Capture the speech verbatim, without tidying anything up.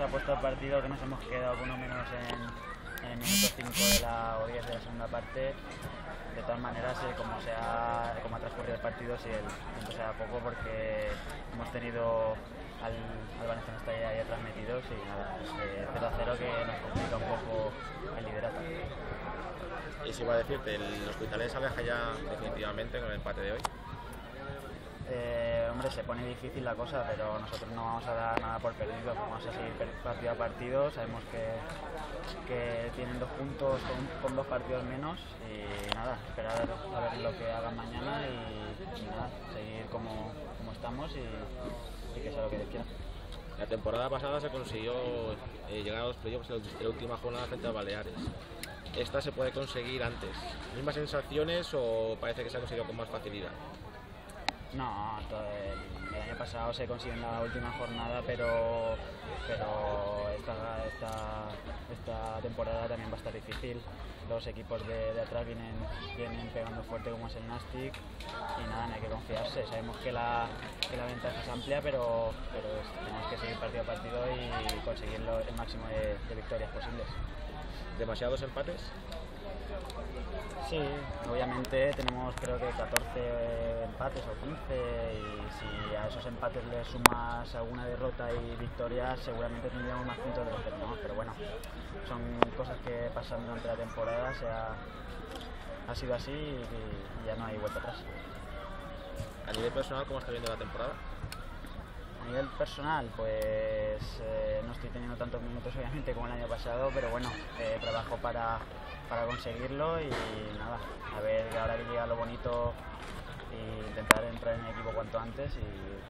puesto el partido, que nos hemos quedado por uno menos en, en el minuto cinco de la, o diez de la segunda parte. De todas maneras, eh, como, se ha, como ha transcurrido el partido, sí, el tiempo será poco porque hemos tenido al, al Valencia está ya, ya transmitidos y nada, pues, eh, cero a cero que nos complica un poco el liderato. Y si iba a decirte, el Hospitalet se aleja ya definitivamente con el empate de hoy. Eh, hombre, se pone difícil la cosa, pero nosotros no vamos a dar nada por perdido, vamos a seguir partido a partido, sabemos que, que tienen dos puntos con, con dos partidos menos y nada, esperar a ver lo que hagan mañana y, y nada, seguir como, como estamos y, y que sea lo que Dios quiera. La temporada pasada se consiguió eh, llegar a los playoffs en la última jornada frente a Baleares. ¿Esta se puede conseguir antes? ¿Mismas sensaciones o parece que se ha conseguido con más facilidad? No, todo el, el año pasado se consiguió en la última jornada, pero, pero esta, esta, esta temporada también va a estar difícil. Los equipos de, de atrás vienen, vienen pegando fuerte como es el Nastic y nada, no hay que confiarse. Sabemos que la, que la ventaja es amplia, pero, pero tenemos que seguir partido a partido y conseguir el máximo de, de victorias posibles. ¿Demasiados empates? Sí, obviamente tenemos creo que catorce empates o quince y si a esos empates le sumas alguna derrota y victoria seguramente tendríamos más puntos de los que tenemos, pero bueno, son cosas que pasan durante la temporada, se ha, ha sido así y, y ya no hay vuelta atrás. A nivel personal, ¿cómo está viendo la temporada? A nivel personal, pues eh, no estoy teniendo tantos minutos obviamente como el año pasado, pero bueno, eh, trabajo para, para conseguirlo y nada, a ver ahora que llega lo bonito e intentar entrar en el equipo cuanto antes y